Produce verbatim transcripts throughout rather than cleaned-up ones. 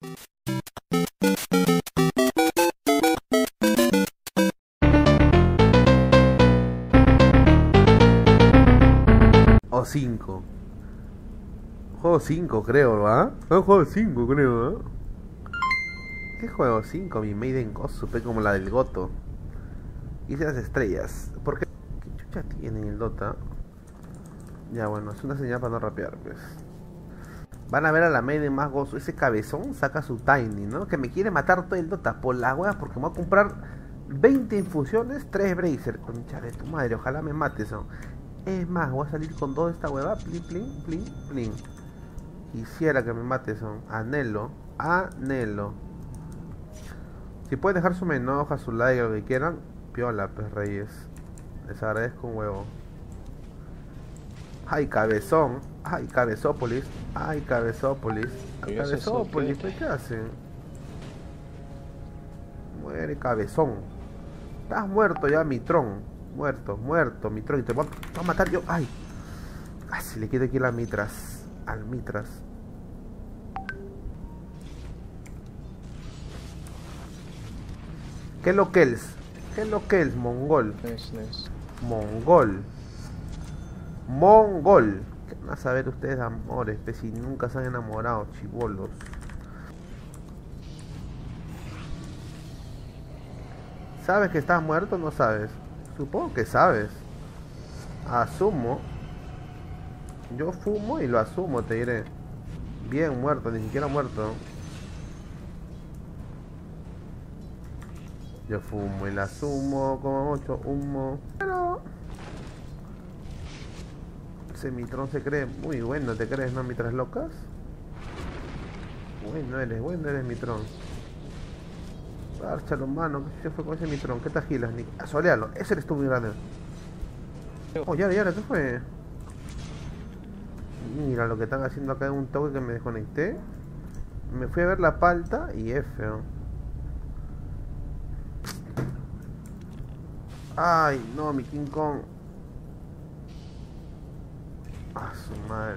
O cinco. Juego cinco creo, ¿ah? ¿eh? No, juego cinco creo, ¿eh? ¿Qué juego cinco? Mi Maiden Kosupe como la del Goto. Hice las estrellas. ¿Por qué? ¿Qué chucha tiene el Dota? Ya bueno, es una señal para no rapear, pues. Van a ver a la Maiden más gozo. Ese cabezón saca su Tiny, ¿no? Que me quiere matar todo el Dota por la hueá porque me voy a comprar veinte infusiones, tres Bracer. Concha de tu madre, ojalá me mate eso. Es más, voy a salir con dos de esta hueva. Plin, plin, plin, plin. Quisiera que me mate eso. Anhelo, anhelo. Si pueden dejar su me enoja, su like, lo que quieran. Piola, pues reyes. Les agradezco un huevo. Ay, cabezón. Ay, cabezópolis. Ay, cabezópolis. Ay, cabezópolis. ¿Qué hacen? Muere, cabezón. Estás muerto ya, Mitrón. Muerto, muerto, Mitrón. Y te voy a, te voy a matar yo. Ay. Casi le quito aquí las mitras. Al mitras. ¿Qué lo que es? ¿Qué lo que es? Mongol. Nice, nice. Mongol. Mongol. ¿Qué van a saber ustedes de amores? Pues si nunca se han enamorado, chibolos. ¿Sabes que estás muerto o no sabes? Supongo que sabes. Asumo. Yo fumo y lo asumo, te diré. Bien muerto, ni siquiera muerto. Yo fumo y la asumo como mucho humo. Pero ese Mitrón se cree muy bueno, ¿te crees, no, mitras locas? Bueno eres, bueno eres, Mitrón. Párchalo, mano, ¿qué fue con ese Mitrón? ¿Qué te agilas, Nick? Ah, solealo, ese eres tú muy grande. Oh, ya, ya, ¿qué fue? Mira lo que están haciendo acá en un toque que me desconecté. Me fui a ver la palta y F. Ay, no, mi King Kong. Ah, su madre.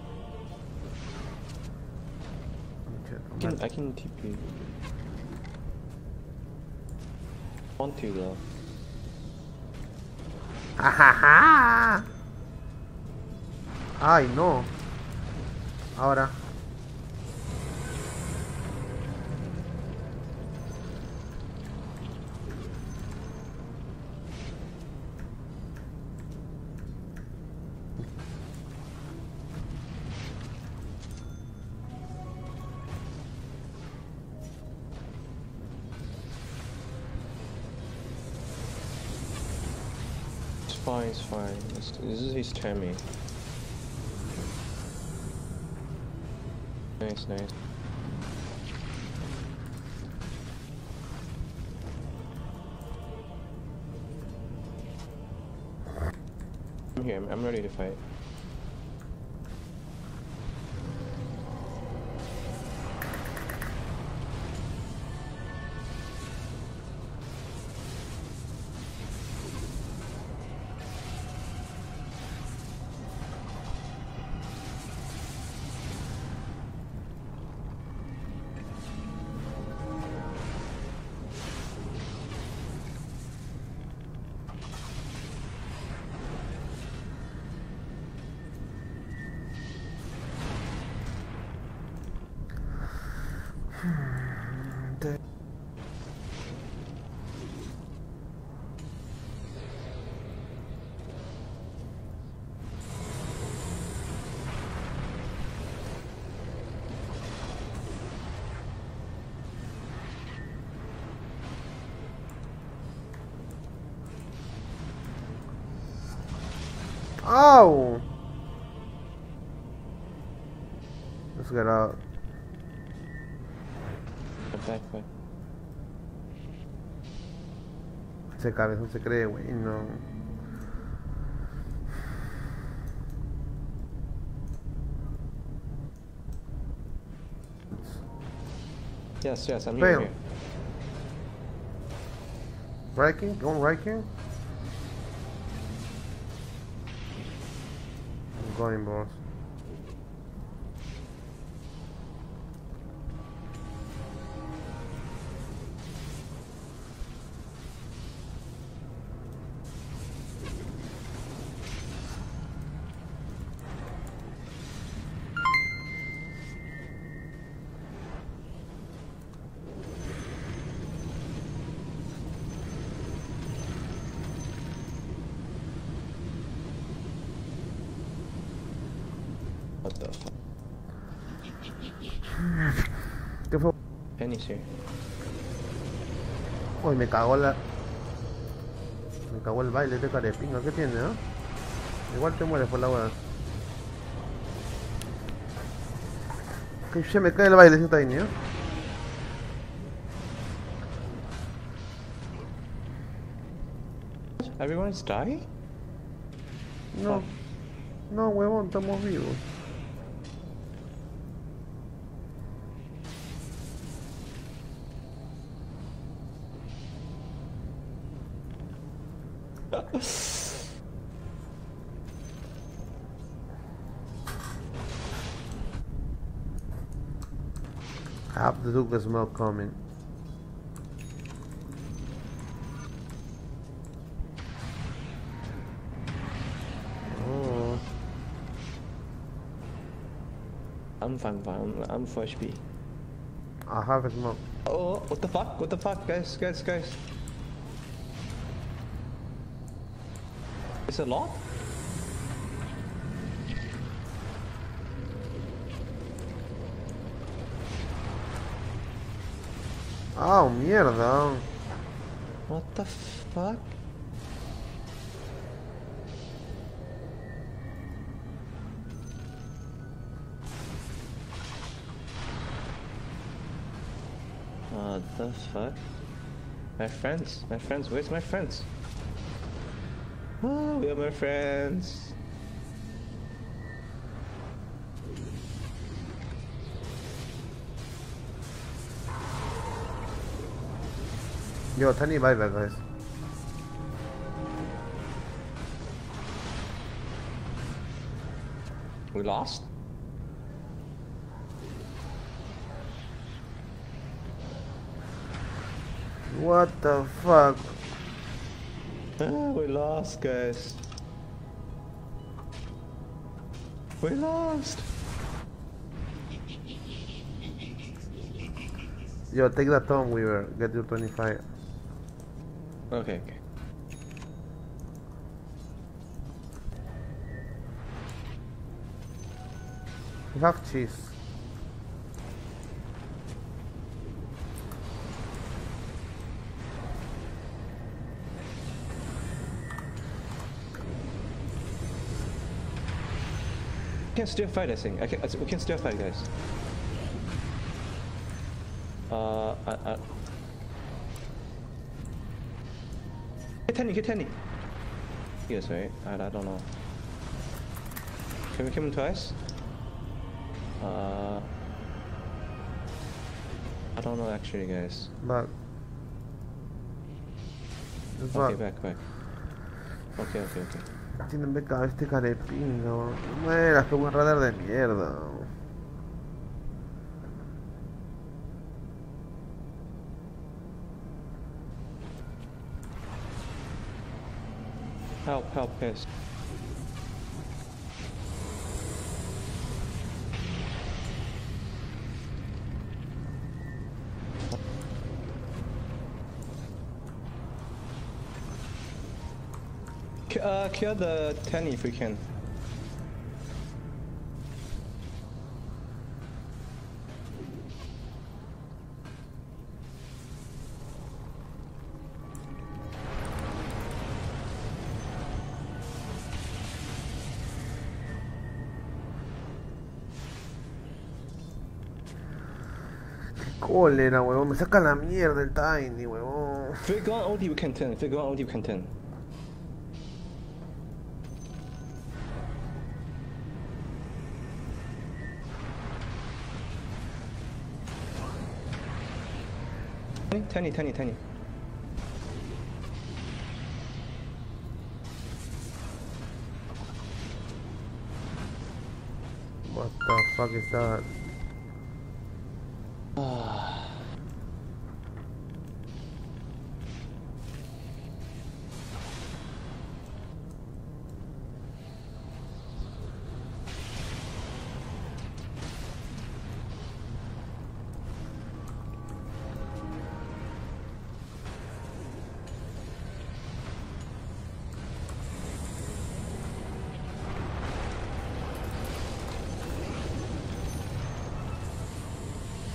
I can, I can T P. Want to though. ¡Ajaja! Ay, no. Ahora. It's fine, it's fine. It's, this is his Tammy. Nice, nice. I'm here, I'm, I'm ready to fight. Oh! Let's get out. Back, back. Ese cabezón se cree, güey, no. Yes, yes, I'm Fail. here. Riking? Going Riking? I'm going, boss. What the fuck? ¿Qué fue? Penny's here. Uy, me cagó la... Me cagó el baile de carepinga. ¿Qué tiene, no? Igual te mueres por la hueá. Que se me cae el baile ese Tiny, ¿eh? Everyone's dying? No. Oh. No, huevón, estamos vivos. I have to do the smoke coming. Oh. I'm fine, fine. I'm, I'm for H P. I have a smoke. Oh, what the fuck? What the fuck, guys, guys, guys? Is it locked? Oh, mierda. What the fuck? What the fuck? My friends, my friends, where's my friends? Oh, we are my friends. Yo, Tiny, bye bye, guys. We lost? What the fuck? Ah, we lost, guys. We lost. Yo, take that Tom Weaver. Get you twenty-five. Okay, okay. You have cheese. We can still fight, I think. I can, we can still fight, guys. Uh, I, I... Get Tenny, get Tenny! Yes, right? I, I don't know. Can we kill him twice? Uh... I don't know actually, guys. Back. Okay, Back. back, back. Okay, okay, okay. Tiene me cago este carepinga. No mueras, que buen radar de mierda. Help, help, guys. K uh, kill the Tenny if we can. Cólera, huevón. Me saca la mierda el Tiny, huevón. If we go on O D, we can turn. If we go on O D, we can turn. Tenny, Tenny, Tenny. What the fuck is that?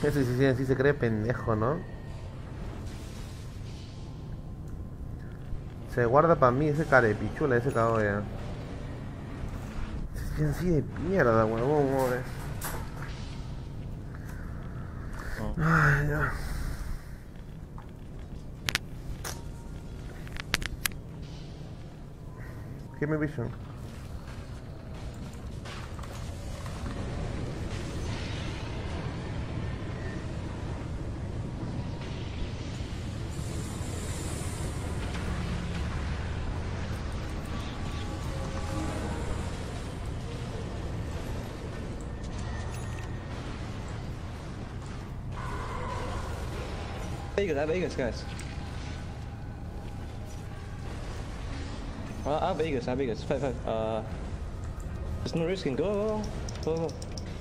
Ese sí, sí, sí se cree pendejo, ¿no? Se guarda para mí ese carepichula, ese cago ya. Es así de mierda, huevón, ¿no? Oh. Ay, ya. Give me vision. Vegas, at Vegas, guys. Uh, at Vegas, at Vegas. Five, five. Uh, there's no risking. Go, go, go. Go.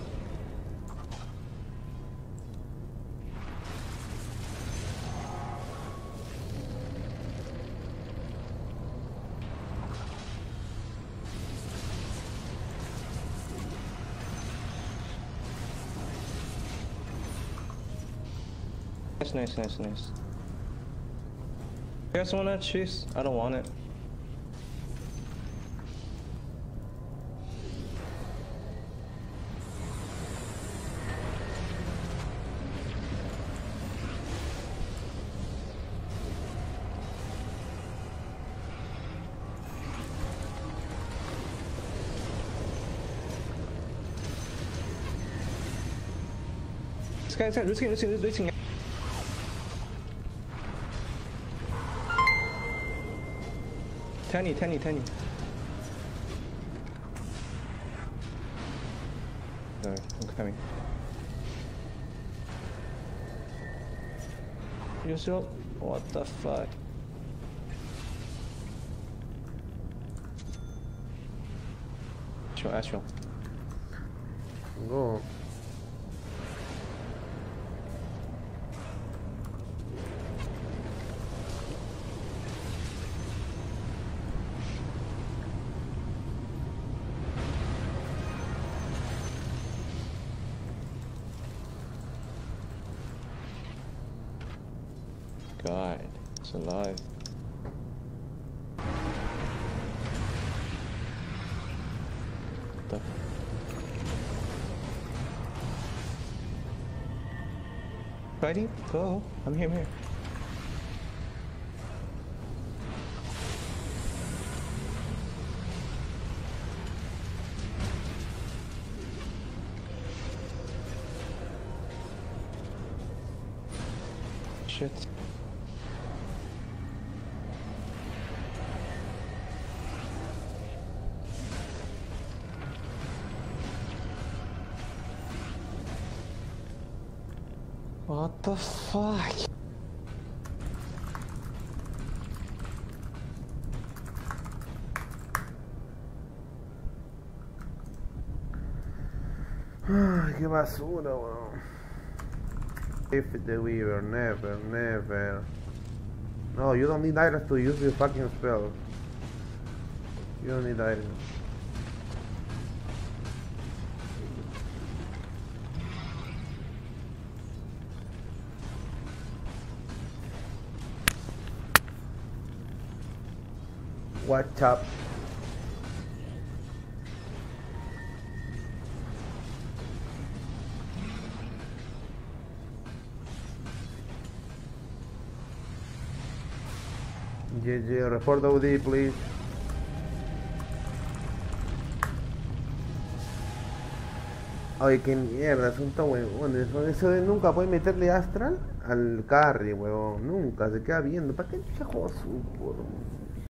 Nice, nice, nice, nice. You guys want that cheese? I don't want it. This guy's got risking, risking, risking. Tenny, tenny, tenny. Sorry, I'm coming. You still? What the fuck? Astral, Astral. Go. God, it's alive. What the? Fighting? Go. I'm here, I'm here. Shit. What the fuck? Ay, qué basura, weón. If the Weaver, never, never. No, you don't need items to use your fucking spell. You don't need items. Watch up. G G, report O D, please. Oye, qué mierda, son tan huevones. Eso de nunca pueden meterle astral al carry, huevón. Nunca, se queda viendo. ¿Para qué chucha juego su, por